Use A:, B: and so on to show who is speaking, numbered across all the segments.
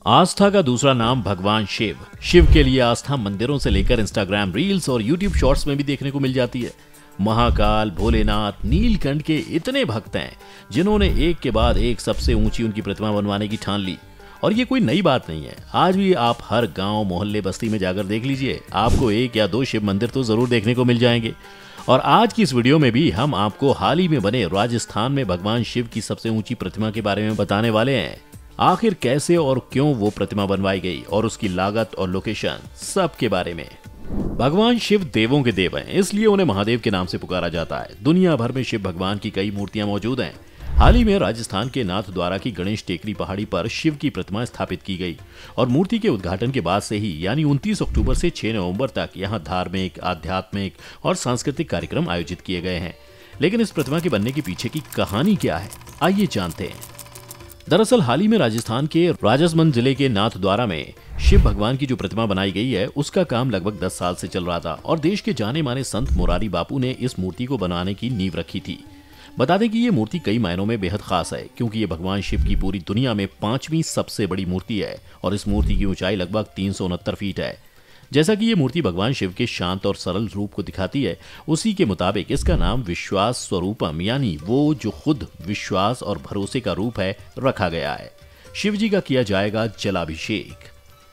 A: आस्था का दूसरा नाम भगवान शिव। शिव के लिए आस्था मंदिरों से लेकर इंस्टाग्राम रील्स और यूट्यूब शॉर्ट्स में भी देखने को मिल जाती है। महाकाल, भोलेनाथ, नीलकंठ के इतने भक्त हैं जिन्होंने एक के बाद एक सबसे ऊंची उनकी प्रतिमा बनवाने की ठान ली। और ये कोई नई बात नहीं है, आज भी आप हर गांव, मोहल्ले, बस्ती में जाकर देख लीजिए, आपको एक या दो शिव मंदिर तो जरूर देखने को मिल जाएंगे। और आज की इस वीडियो में भी हम आपको हाल ही में बने राजस्थान में भगवान शिव की सबसे ऊंची प्रतिमा के बारे में बताने वाले हैं। आखिर कैसे और क्यों वो प्रतिमा बनवाई गई और उसकी लागत और लोकेशन, सब के बारे में। भगवान शिव देवों के देव हैं, इसलिए उन्हें महादेव के नाम से पुकारा जाता है। दुनिया भर में शिव भगवान की कई मूर्तियां मौजूद हैं। हाल ही में राजस्थान के नाथद्वारा की गणेश टेकरी पहाड़ी पर शिव की प्रतिमा स्थापित की गई और मूर्ति के उद्घाटन के बाद से ही यानी 29 अक्टूबर से 6 नवंबर तक यहां धार्मिक, आध्यात्मिक और सांस्कृतिक कार्यक्रम आयोजित किए गए हैं। लेकिन इस प्रतिमा के बनने के पीछे की कहानी क्या है, आइए जानते हैं। दरअसल हाल ही में राजस्थान के राजसमंद जिले के नाथद्वारा में शिव भगवान की जो प्रतिमा बनाई गई है उसका काम लगभग 10 साल से चल रहा था और देश के जाने माने संत मोरारी बापू ने इस मूर्ति को बनाने की नींव रखी थी। बता दें कि ये मूर्ति कई मायनों में बेहद खास है क्योंकि ये भगवान शिव की पूरी दुनिया में 5वीं सबसे बड़ी मूर्ति है और इस मूर्ति की ऊंचाई लगभग 369 फीट है। जैसा कि ये मूर्ति भगवान शिव के शांत और सरल रूप को दिखाती है, उसी के मुताबिक इसका नाम विश्वास स्वरूपम यानी वो जो खुद विश्वास और भरोसे का रूप है रखा गया है। शिव जी का किया जाएगा जलाभिषेक।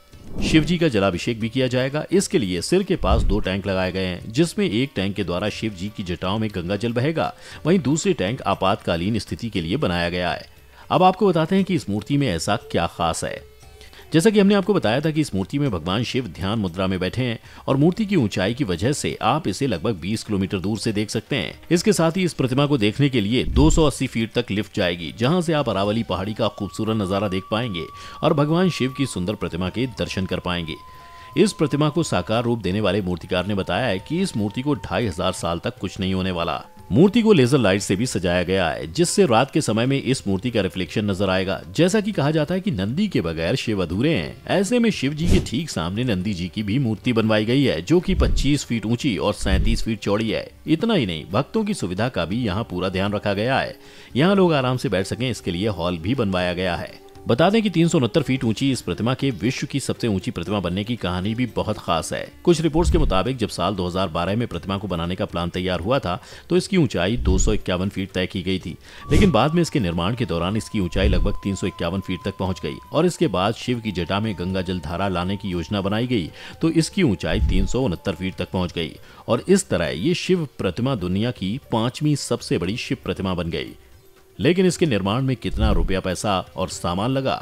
A: शिव जी का जलाभिषेक भी किया जाएगा। इसके लिए सिर के पास 2 टैंक लगाए गए हैं, जिसमें एक टैंक के द्वारा शिव जी की जटाओं में गंगा जल बहेगा, वहीं दूसरे टैंक आपातकालीन स्थिति के लिए बनाया गया है। अब आपको बताते हैं कि इस मूर्ति में ऐसा क्या खास है। जैसा कि हमने आपको बताया था कि इस मूर्ति में भगवान शिव ध्यान मुद्रा में बैठे हैं और मूर्ति की ऊंचाई की वजह से आप इसे लगभग 20 किलोमीटर दूर से देख सकते हैं। इसके साथ ही इस प्रतिमा को देखने के लिए 280 फीट तक लिफ्ट जाएगी, जहां से आप अरावली पहाड़ी का खूबसूरत नजारा देख पाएंगे और भगवान शिव की सुंदर प्रतिमा के दर्शन कर पाएंगे। इस प्रतिमा को साकार रूप देने वाले मूर्तिकार ने बताया है कि इस मूर्ति को 2500 साल तक कुछ नहीं होने वाला। मूर्ति को लेजर लाइट से भी सजाया गया है, जिससे रात के समय में इस मूर्ति का रिफ्लेक्शन नजर आएगा। जैसा कि कहा जाता है कि नंदी के बगैर शिव अधूरे हैं, ऐसे में शिव जी के ठीक सामने नंदी जी की भी मूर्ति बनवाई गई है, जो कि 25 फीट ऊंची और 37 फीट चौड़ी है। इतना ही नहीं, भक्तों की सुविधा का भी यहाँ पूरा ध्यान रखा गया है। यहाँ लोग आराम से बैठ सकें, इसके लिए हॉल भी बनवाया गया है। बता दें कि 369 फीट ऊंची इस प्रतिमा के विश्व की सबसे ऊंची प्रतिमा बनने की कहानी भी बहुत खास है। कुछ रिपोर्ट्स के मुताबिक जब साल 2012 में प्रतिमा को बनाने का प्लान तैयार हुआ था तो इसकी ऊंचाई 251 फीट तय की गई थी, लेकिन बाद में इसके निर्माण के दौरान इसकी ऊंचाई लगभग 351 फीट तक पहुंच गई और इसके बाद शिव की जटा में गंगा जल धारा लाने की योजना बनाई गई तो इसकी ऊंचाई 369 फीट तक पहुंच गई और इस तरह ये शिव प्रतिमा दुनिया की 5वीं सबसे बड़ी शिव प्रतिमा बन गई। लेकिन इसके निर्माण में कितना रुपया, पैसा और सामान लगा।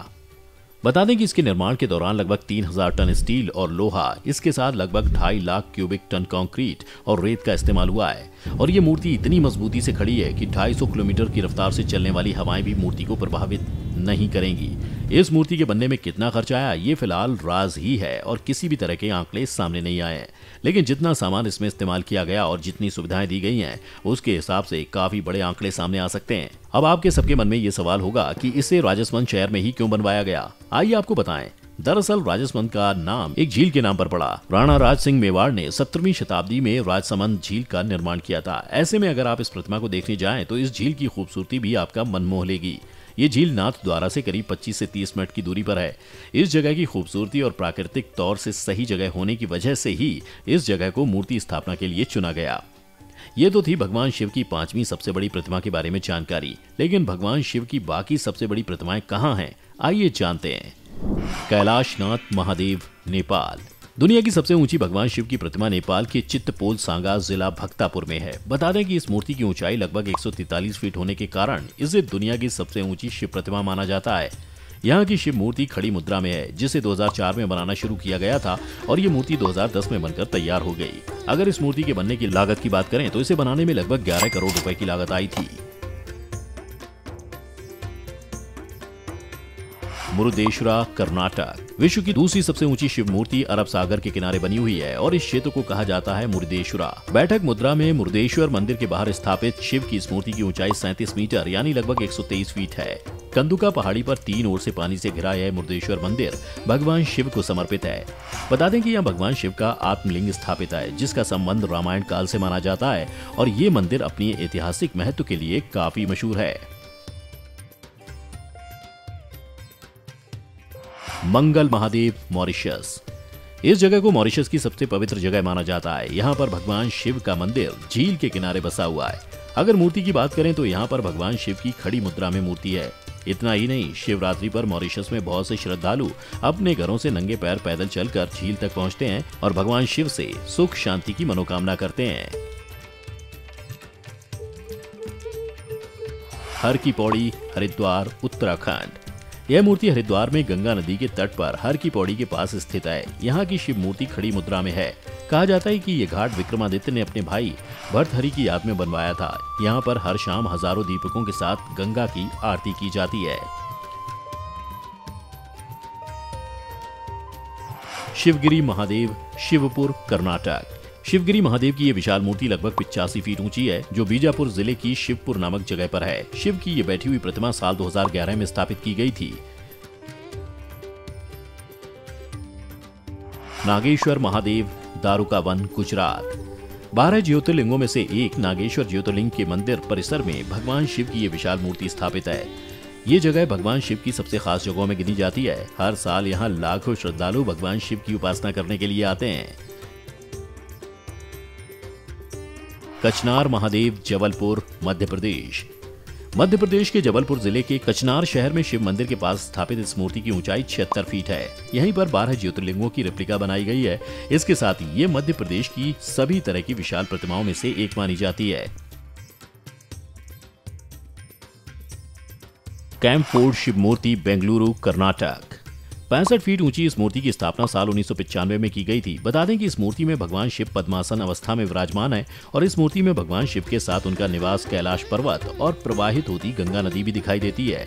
A: बता दें कि इसके निर्माण के दौरान लगभग 3000 टन स्टील और लोहा, इसके साथ लगभग 2.5 लाख क्यूबिक टन कंक्रीट और रेत का इस्तेमाल हुआ है और ये मूर्ति इतनी मजबूती से खड़ी है कि 250 किलोमीटर की रफ्तार से चलने वाली हवाएं भी मूर्ति को प्रभावित नहीं करेंगी। इस मूर्ति के बनने में कितना खर्च आया ये फिलहाल राज ही है और किसी भी तरह के आंकड़े सामने नहीं आए हैं, लेकिन जितना सामान इसमें इस्तेमाल किया गया और जितनी सुविधाएं दी गई हैं उसके हिसाब से काफी बड़े आंकड़े सामने आ सकते हैं। अब आपके सबके मन में ये सवाल होगा कि इसे राजसमंद शहर में ही क्यों बनवाया गया। आइए आपको बताएं। दरअसल राजसमंद का नाम एक झील के नाम पर पड़ा। राणा राज सिंह मेवाड़ ने 17वीं शताब्दी में राजसमंद झील का निर्माण किया था। ऐसे में अगर आप इस प्रतिमा को देखने जाएं तो इस झील की खूबसूरती भी आपका मन मोह लेगी। ये झील नाथद्वारा से करीब 25 से 30 मिनट की दूरी पर है। इस जगह की खूबसूरती और प्राकृतिक तौर से सही जगह होने की वजह से ही इस जगह को मूर्ति स्थापना के लिए चुना गया। ये तो थी भगवान शिव की 5वीं सबसे बड़ी प्रतिमा के बारे में जानकारी, लेकिन भगवान शिव की बाकी सबसे बड़ी प्रतिमाएं कहाँ हैं, आइए जानते हैं। कैलाशनाथ महादेव, नेपाल। दुनिया की सबसे ऊंची भगवान शिव की प्रतिमा नेपाल के चित्तपोल सांगा जिला भक्तापुर में है। बता दें कि इस मूर्ति की ऊंचाई लगभग 143 फीट होने के कारण इसे दुनिया की सबसे ऊंची शिव प्रतिमा माना जाता है। यहाँ की शिव मूर्ति खड़ी मुद्रा में है, जिसे 2004 में बनाना शुरू किया गया था और ये मूर्ति 2010 में बनकर तैयार हो गई। अगर इस मूर्ति के बनने की लागत की बात करें तो इसे बनाने में लगभग 11 करोड़ रुपए की लागत आई थी। मुरुदेश्वरा, कर्नाटक। विश्व की दूसरी सबसे ऊंची शिव मूर्ति अरब सागर के किनारे बनी हुई है और इस क्षेत्र को कहा जाता है मुरुदेश्वरा। बैठक मुद्रा में मुरुदेश्वर मंदिर के बाहर स्थापित शिव की इस मूर्ति की ऊंचाई 37 मीटर यानी लगभग 123 फीट है। कंदुका पहाड़ी पर 3 ओर से पानी से घिरा यह मुरुदेश्वर मंदिर भगवान शिव को समर्पित है। बता दें कि यहाँ भगवान शिव का आत्मलिंग स्थापित है, जिसका संबंध रामायण काल से माना जाता है और ये मंदिर अपनी ऐतिहासिक महत्व के लिए काफी मशहूर है। मंगल महादेव मॉरिशस। इस जगह को मॉरिशस की सबसे पवित्र जगह माना जाता है। यहाँ पर भगवान शिव का मंदिर झील के किनारे बसा हुआ है। अगर मूर्ति की बात करें तो यहाँ पर भगवान शिव की खड़ी मुद्रा में मूर्ति है। इतना ही नहीं, शिवरात्रि पर मॉरिशस में बहुत से श्रद्धालु अपने घरों से नंगे पैर पैदल चलकर झील तक पहुँचते हैं और भगवान शिव से सुख शांति की मनोकामना करते हैं। हर की पौड़ी, हरिद्वार, उत्तराखंड। यह मूर्ति हरिद्वार में गंगा नदी के तट पर हर की पौड़ी के पास स्थित है। यहाँ की शिव मूर्ति खड़ी मुद्रा में है। कहा जाता है कि ये घाट विक्रमादित्य ने अपने भाई भर्तहरि की याद में बनवाया था। यहाँ पर हर शाम हजारों दीपकों के साथ गंगा की आरती की जाती है। शिवगिरी महादेव, शिवपुर, कर्नाटक। शिवगिरी महादेव की ये विशाल मूर्ति लगभग 85 फीट ऊंची है, जो बीजापुर जिले की शिवपुर नामक जगह पर है। शिव की ये बैठी हुई प्रतिमा साल 2011 में स्थापित की गई थी। नागेश्वर महादेव, दारुकावन, गुजरात। 12 ज्योतिर्लिंगों में से एक नागेश्वर ज्योतिर्लिंग के मंदिर परिसर में भगवान शिव की ये विशाल मूर्ति स्थापित है। ये जगह भगवान शिव की सबसे खास जगहों में गिनी जाती है। हर साल यहाँ लाखों श्रद्धालु भगवान शिव की उपासना करने के लिए आते हैं। कचनार महादेव, जबलपुर, मध्य प्रदेश। मध्य प्रदेश के जबलपुर जिले के कचनार शहर में शिव मंदिर के पास स्थापित इस मूर्ति की ऊंचाई 76 फीट है। यहीं पर 12 ज्योतिर्लिंगों की रेप्लिका बनाई गई है। इसके साथ ही ये मध्य प्रदेश की सभी तरह की विशाल प्रतिमाओं में से एक मानी जाती है। कैंप फोर्ट शिव मूर्ति, बेंगलुरु, कर्नाटक। 65 फीट ऊंची इस मूर्ति की स्थापना साल 1995 में की गई थी। बता दें कि इस मूर्ति में भगवान शिव पद्मासन अवस्था में विराजमान है और इस मूर्ति में भगवान शिव के साथ उनका निवास कैलाश पर्वत और प्रवाहित होती गंगा नदी भी दिखाई देती है।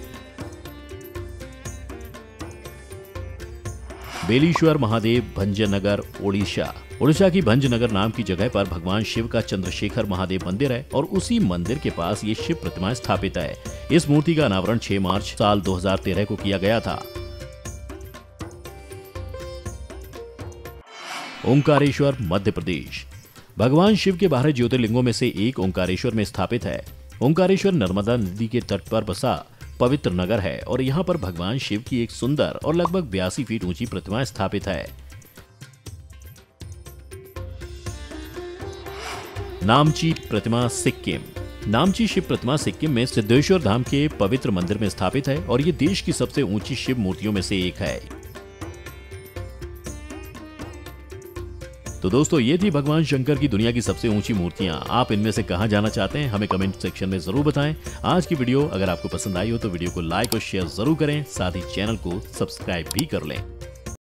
A: बेलीश्वर महादेव, भंजनगर, ओडिशा। ओडिशा की भंजनगर नाम की जगह पर भगवान शिव का चंद्रशेखर महादेव मंदिर है और उसी मंदिर के पास ये शिव प्रतिमा स्थापित है। इस मूर्ति का अनावरण 6 मार्च साल 2013 को किया गया था। ओंकारेश्वर, मध्य प्रदेश। भगवान शिव के 12 ज्योतिर्लिंगों में से एक ओंकारेश्वर में स्थापित है। ओंकारेश्वर नर्मदा नदी के तट पर बसा पवित्र नगर है और यहाँ पर भगवान शिव की एक सुंदर और लगभग 82 फीट ऊंची प्रतिमा स्थापित है। नामची प्रतिमा, सिक्किम। नामची शिव प्रतिमा सिक्किम में सिद्धेश्वर धाम के पवित्र मंदिर में स्थापित है और ये देश की सबसे ऊंची शिव मूर्तियों में से एक है। तो दोस्तों, ये थी भगवान शंकर की दुनिया की सबसे ऊंची मूर्तियां। आप इनमें से कहां जाना चाहते हैं हमें कमेंट सेक्शन में जरूर बताएं। आज की वीडियो अगर आपको पसंद आई हो तो वीडियो को लाइक और शेयर जरूर करें, साथ ही चैनल को सब्सक्राइब भी कर लें।